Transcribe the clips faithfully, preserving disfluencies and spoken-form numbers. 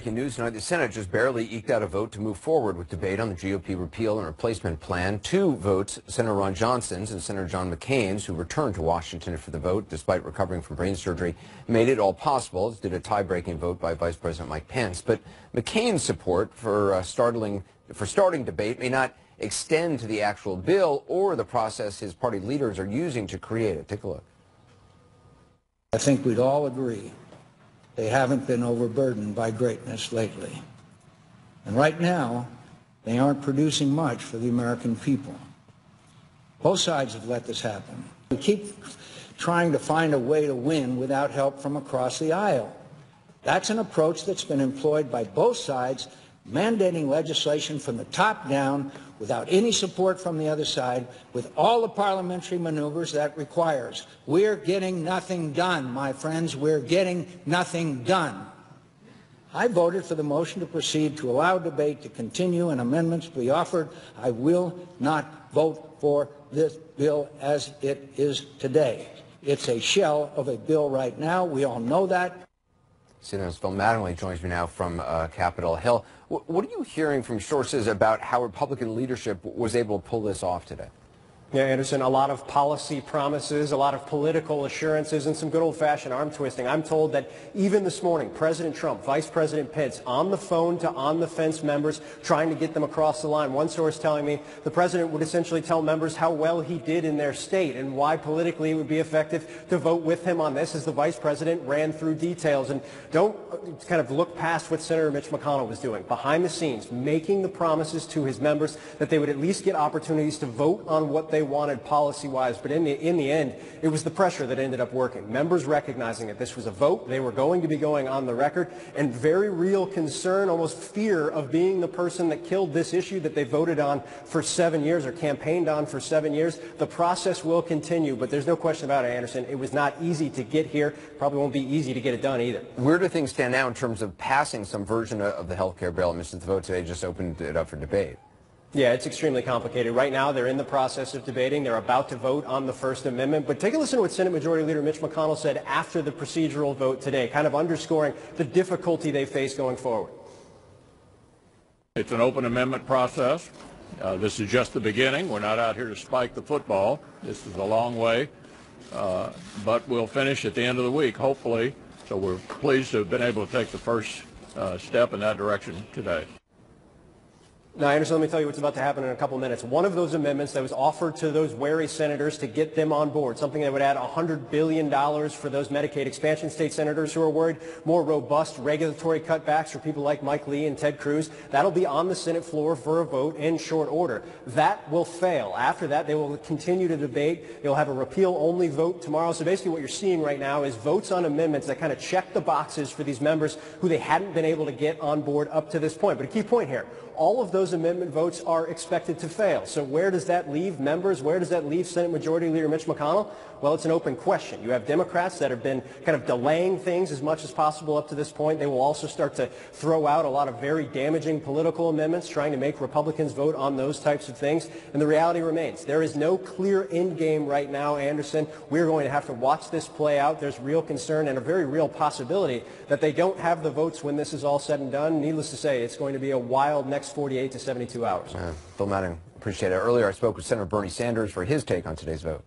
Breaking news tonight, the Senate just barely eked out a vote to move forward with debate on the G O P repeal and replacement plan. Two votes, Senator Ron Johnson's and Senator John McCain's, who returned to Washington for the vote despite recovering from brain surgery, made it all possible, as did a tie-breaking vote by Vice President Mike Pence. But McCain's support for, uh, startling, for starting debate may not extend to the actual bill or the process his party leaders are using to create it. Take a look. I think we'd all agree they haven't been overburdened by greatness lately. And right now, they aren't producing much for the American people. Both sides have let this happen. We keep trying to find a way to win without help from across the aisle. That's an approach that's been employed by both sides, mandating legislation from the top down without any support from the other side, with all the parliamentary maneuvers that requires. We're getting nothing done, my friends. We're getting nothing done. I voted for the motion to proceed to allow debate to continue and amendments to be offered. I will not vote for this bill as it is today. It's a shell of a bill right now. We all know that. Senator Phil Mattingly joins me now from uh, Capitol Hill. W what are you hearing from sources about how Republican leadership was able to pull this off today? Yeah, Anderson, a lot of policy promises, a lot of political assurances, and some good old-fashioned arm twisting. I'm told that even this morning, President Trump, Vice President Pence, on the phone to on-the-fence members, trying to get them across the line. One source telling me the president would essentially tell members how well he did in their state and why politically it would be effective to vote with him on this as the vice president ran through details. And don't kind of look past what Senator Mitch McConnell was doing behind the scenes, making the promises to his members that they would at least get opportunities to vote on what they wanted policy-wise, but in the in the end, it was the pressure that ended up working. Members recognizing that this was a vote, they were going to be going on the record, and very real concern, almost fear of being the person that killed this issue that they voted on for seven years or campaigned on for seven years. The process will continue, but there's no question about it, Anderson. It was not easy to get here. Probably won't be easy to get it done either. Where do things stand now in terms of passing some version of the health care bill? I mean, since the vote today just opened it up for debate. Yeah, it's extremely complicated. Right now, they're in the process of debating. They're about to vote on the First Amendment. But take a listen to what Senate Majority Leader Mitch McConnell said after the procedural vote today, kind of underscoring the difficulty they face going forward. It's an open amendment process. Uh, this is just the beginning. We're not out here to spike the football. This is a long way. Uh, but we'll finish at the end of the week, hopefully. So we're pleased to have been able to take the first uh, step in that direction today. Now, Anderson, let me tell you what's about to happen in a couple of minutes. One of those amendments that was offered to those wary senators to get them on board, something that would add one hundred billion dollars for those Medicaid expansion state senators who are worried, more robust regulatory cutbacks for people like Mike Lee and Ted Cruz. That'll be on the Senate floor for a vote in short order. That will fail. After that, they will continue to debate. They'll have a repeal-only vote tomorrow. So basically what you're seeing right now is votes on amendments that kind of check the boxes for these members who they hadn't been able to get on board up to this point. But a key point here, all of those amendment votes are expected to fail. So where does that leave members? Where does that leave Senate Majority Leader Mitch McConnell? Well, it's an open question. You have Democrats that have been kind of delaying things as much as possible up to this point. They will also start to throw out a lot of very damaging political amendments, trying to make Republicans vote on those types of things. And the reality remains, there is no clear end game right now, Anderson. We're going to have to watch this play out. There's real concern and a very real possibility that they don't have the votes when this is all said and done. Needless to say, it's going to be a wild next forty-eight to seventy-two hours. Uh, Phil Mattingly, appreciate it. Earlier, I spoke with Senator Bernie Sanders for his take on today's vote.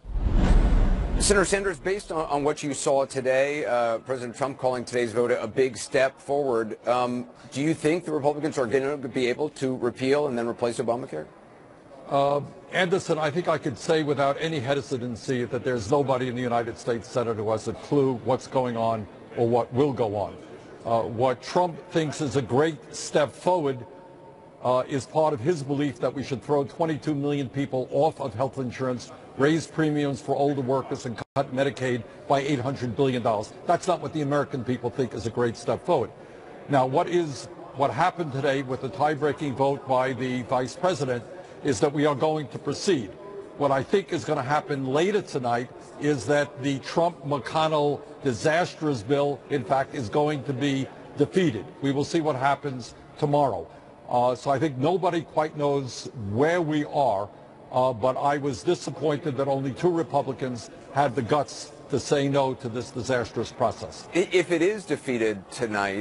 Senator Sanders, based on, on what you saw today, uh, President Trump calling today's vote a, a big step forward, um, do you think the Republicans are going to be able to repeal and then replace Obamacare? Uh, Anderson, I think I could say without any hesitancy that there's nobody in the United States Senate who has a clue what's going on or what will go on. Uh, what Trump thinks is a great step forward uh, is part of his belief that we should throw twenty-two million people off of health insurance, raise premiums for older workers, and cut Medicaid by eight hundred billion dollars. That's not what the American people think is a great step forward. Now, what is what happened today with the tie-breaking vote by the vice president is that we are going to proceed. What I think is going to happen later tonight is that the Trump-McConnell disastrous bill, in fact, is going to be defeated. We will see what happens tomorrow. Uh, so I think nobody quite knows where we are, uh, but I was disappointed that only two Republicans had the guts to say no to this disastrous process. If it is defeated tonight,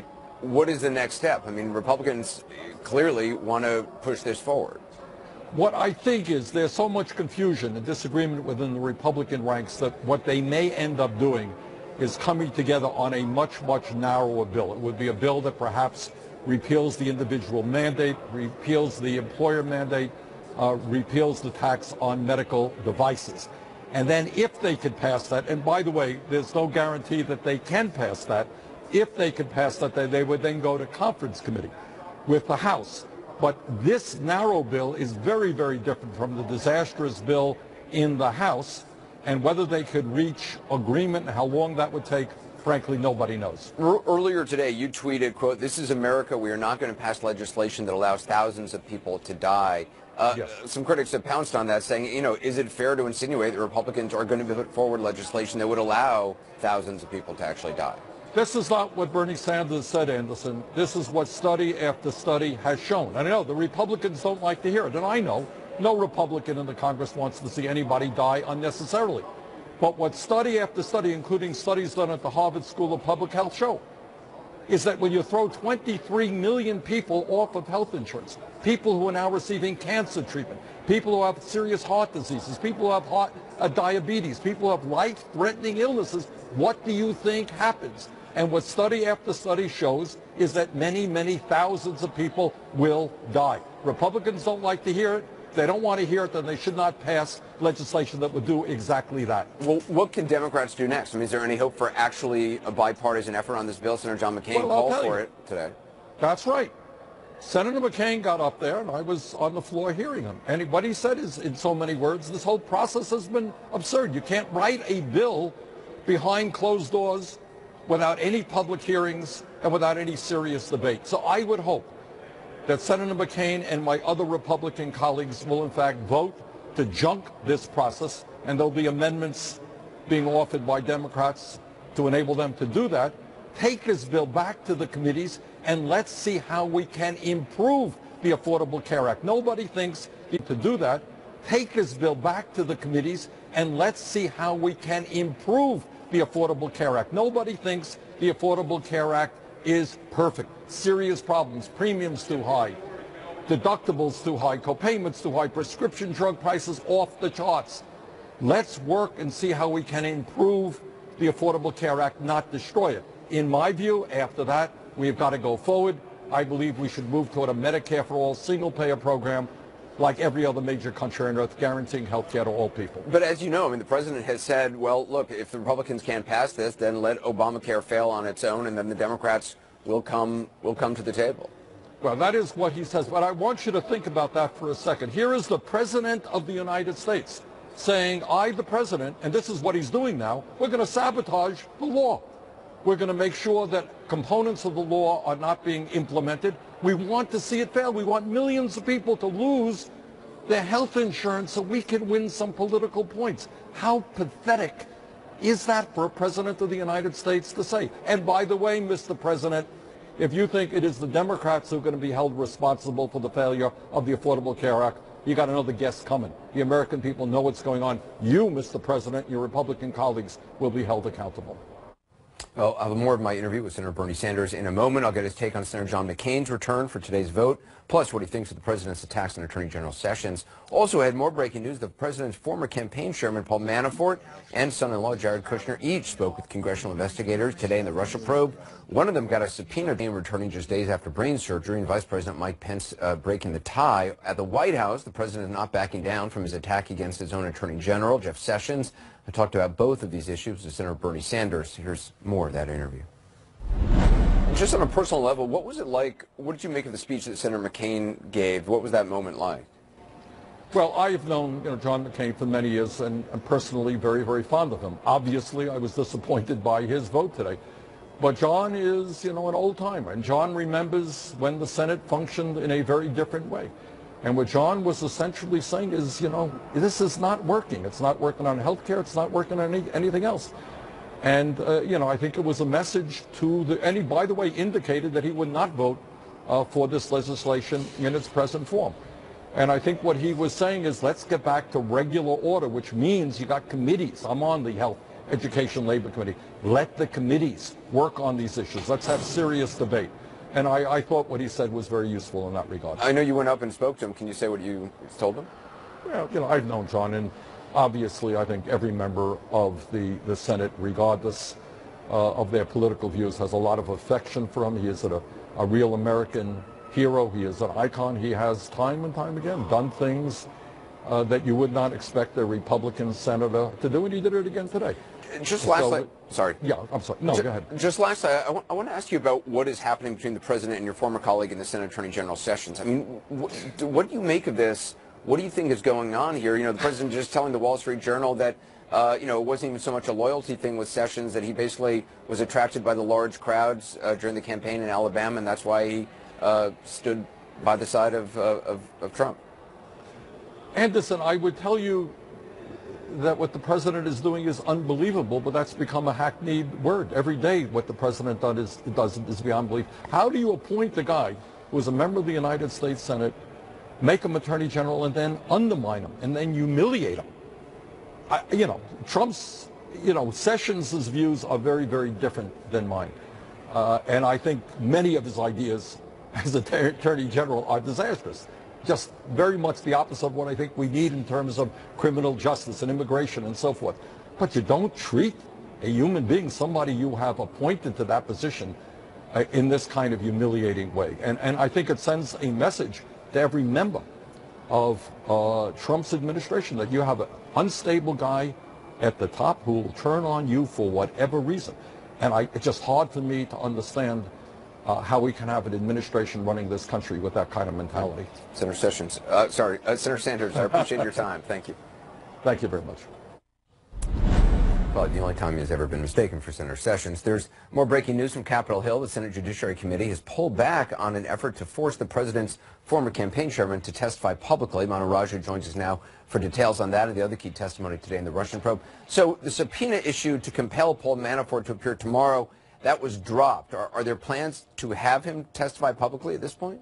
what is the next step? I mean, Republicans clearly want to push this forward. What I think is there's so much confusion and disagreement within the Republican ranks that what they may end up doing is coming together on a much, much narrower bill. It would be a bill that perhaps repeals the individual mandate, repeals the employer mandate, uh, repeals the tax on medical devices. And then if they could pass that, and by the way, there's no guarantee that they can pass that, if they could pass that, they, they would then go to conference committee with the House. But this narrow bill is very, very different from the disastrous bill in the House, and whether they could reach agreement and how long that would take, frankly, nobody knows. Earlier today, you tweeted, quote, "This is America. We are not going to pass legislation that allows thousands of people to die." Uh, yes. Some critics have pounced on that, saying, you know, is it fair to insinuate that Republicans are going to put forward legislation that would allow thousands of people to actually die? This is not what Bernie Sanders said, Anderson. This is what study after study has shown. And I know the Republicans don't like to hear it, and I know no Republican in the Congress wants to see anybody die unnecessarily. But what study after study, including studies done at the Harvard School of Public Health, show is that when you throw twenty-three million people off of health insurance, people who are now receiving cancer treatment, people who have serious heart diseases, people who have heart, uh, diabetes, people who have life-threatening illnesses, what do you think happens? And what study after study shows is that many, many thousands of people will die. Republicans don't like to hear it. If they don't want to hear it, then they should not pass legislation that would do exactly that. Well, what can Democrats do next? I mean, is there any hope for actually a bipartisan effort on this bill? Senator John McCain Well, called for you. it today. That's right. Senator McCain got up there, and I was on the floor hearing him. And what he said is, in so many words, this whole process has been absurd. You can't write a bill behind closed doors without any public hearings and without any serious debate. So I would hope that Senator McCain and my other Republican colleagues will in fact vote to junk this process, and there'll be amendments being offered by Democrats to enable them to do that. Take this bill back to the committees and let's see how we can improve the Affordable Care Act. Nobody thinks to do that. Take this bill back to the committees and let's see how we can improve the Affordable Care Act. Nobody thinks the Affordable Care Act is perfect. Serious problems, premiums too high, deductibles too high, copayments too high, prescription drug prices off the charts. Let's work and see how we can improve the Affordable Care Act, not destroy it. In my view, after that, we've got to go forward. I believe we should move toward a Medicare for all single-payer program like every other major country on earth, guaranteeing health care to all people. But as you know, I mean, the president has said, well, look, if the Republicans can't pass this, then let Obamacare fail on its own, and then the Democrats will come will come to the table. Well, that is what he says. But I want you to think about that for a second. Here is the President of the United States saying, I, the President, and this is what he's doing now, we're going to sabotage the law. We're going to make sure that components of the law are not being implemented. We want to see it fail. We want millions of people to lose their health insurance so we can win some political points. How pathetic is that for a President of the United States to say? And by the way, Mister President, if you think it is the Democrats who are going to be held responsible for the failure of the Affordable Care Act, you got another guest coming. The American people know what's going on. You, Mister President, your Republican colleagues will be held accountable. Well, I'll have more of my interview with Senator Bernie Sanders in a moment. I'll get his take on Senator John McCain's return for today's vote, plus what he thinks of the president's attacks on Attorney General Sessions. Also had more breaking news. The president's former campaign chairman, Paul Manafort, and son-in-law, Jared Kushner, each spoke with congressional investigators today in the Russia probe. One of them got a subpoena returning just days after brain surgery, and Vice President Mike Pence uh, breaking the tie. At the White House, the president is not backing down from his attack against his own Attorney General, Jeff Sessions. I talked about both of these issues with Senator Bernie Sanders. Here's more of that interview. And just on a personal level, what was it like? What did you make of the speech that Senator McCain gave? What was that moment like? Well, I've known you know, John McCain for many years, and I'm personally very, very fond of him. Obviously, I was disappointed by his vote today. But John is, you know, an old-timer, and John remembers when the Senate functioned in a very different way. And what John was essentially saying is, you know, this is not working. It's not working on health care. It's not working on any, anything else. And, uh, you know, I think it was a message to the, and he, by the way, indicated that he would not vote uh, for this legislation in its present form. And I think what he was saying is, let's get back to regular order, which means you got committees. I'm on the Health, Education, Labor Committee. Let the committees work on these issues. Let's have serious debate. And I, I thought what he said was very useful in that regard. I know you went up and spoke to him. Can you say what you told him? Well, you know, I've known John, and obviously I think every member of the, the Senate, regardless uh, of their political views, has a lot of affection for him. He is a, a real American hero. He is an icon. He has time and time again done things uh, that you would not expect a Republican senator to do, and he did it again today. Just lastly, So, sorry. Yeah, I'm sorry. No, just, go ahead. Just lastly, I, I want to ask you about what is happening between the president and your former colleague in the Senate Attorney General Sessions. I mean, what, what do you make of this? What do you think is going on here? You know, the president just telling the Wall Street Journal that, uh, you know, it wasn't even so much a loyalty thing with Sessions, that he basically was attracted by the large crowds uh, during the campaign in Alabama, and that's why he uh, stood by the side of, uh, of, of Trump. Anderson, I would tell you that what the president is doing is unbelievable, but that's become a hackneyed word. Every day what the president does is, does is beyond belief. How do you appoint a guy who is a member of the United States Senate, make him attorney general, and then undermine him, and then humiliate him? I, you know, Trump's, you know, Sessions' views are very, very different than mine. Uh, and I think many of his ideas as attorney general are disastrous. Just very much the opposite of what I think we need in terms of criminal justice and immigration and so forth. But you don't treat a human being, somebody you have appointed to that position, uh, in this kind of humiliating way. And, and I think it sends a message to every member of uh, Trump's administration that you have an unstable guy at the top who will turn on you for whatever reason. And I, it's just hard for me to understand Uh, how we can have an administration running this country with that kind of mentality. Senator Sessions, uh, sorry, uh, Senator Sanders, I appreciate your time. Thank you. Thank you very much. Probably the only time he's ever been mistaken for Senator Sessions. There's more breaking news from Capitol Hill. The Senate Judiciary Committee has pulled back on an effort to force the president's former campaign chairman to testify publicly. Manu Raju joins us now for details on that and the other key testimony today in the Russian probe. So the subpoena issued to compel Paul Manafort to appear tomorrow, that was dropped. Are, are there plans to have him testify publicly at this point?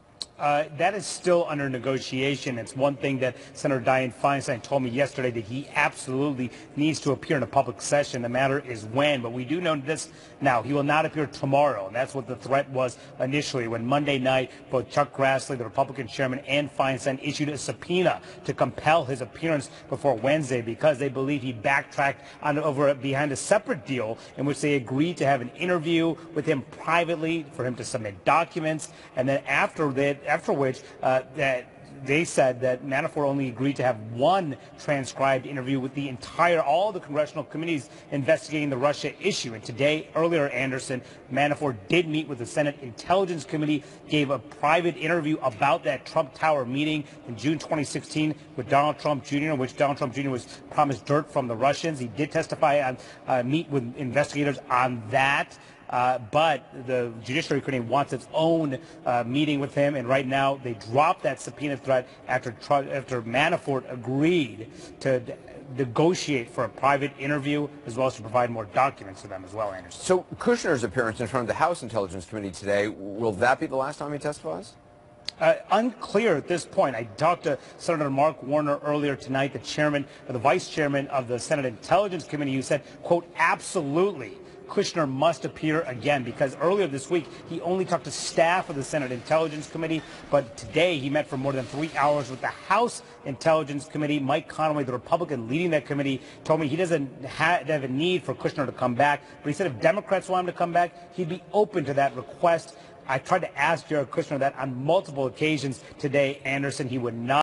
Uh, that is still under negotiation. It's one thing that Senator Dianne Feinstein told me yesterday, that he absolutely needs to appear in a public session. The matter is when. But we do know this now. He will not appear tomorrow. And that's what the threat was initially when Monday night both Chuck Grassley, the Republican chairman, and Feinstein issued a subpoena to compel his appearance before Wednesday because they believe he backtracked on over behind a separate deal in which they agreed to have an interview with him privately for him to submit documents. And then after that, after which uh, that they said that Manafort only agreed to have one transcribed interview with the entire, all the congressional committees investigating the Russia issue. And today, earlier, Anderson, Manafort did meet with the Senate Intelligence Committee, gave a private interview about that Trump Tower meeting in June twenty sixteen with Donald Trump Junior, in which Donald Trump Junior was promised dirt from the Russians. He did testify on, uh, meet with investigators on that. Uh, but the Judiciary Committee wants its own uh, meeting with him, and right now they dropped that subpoena threat after after Manafort agreed to negotiate for a private interview as well as to provide more documents to them as well, Anderson. So Kushner's appearance in front of the House Intelligence Committee today, will that be the last time he testifies? Uh, unclear at this point. I talked to Senator Mark Warner earlier tonight, the chairman or the vice chairman of the Senate Intelligence Committee, who said, quote, absolutely, Kushner must appear again, because earlier this week he only talked to staff of the Senate Intelligence Committee, but today he met for more than three hours with the House Intelligence Committee. Mike Conaway, the Republican leading that committee, told me he doesn't ha have a need for Kushner to come back, but he said if Democrats want him to come back, he'd be open to that request. I tried to ask Jared Kushner that on multiple occasions today, Anderson. He would not.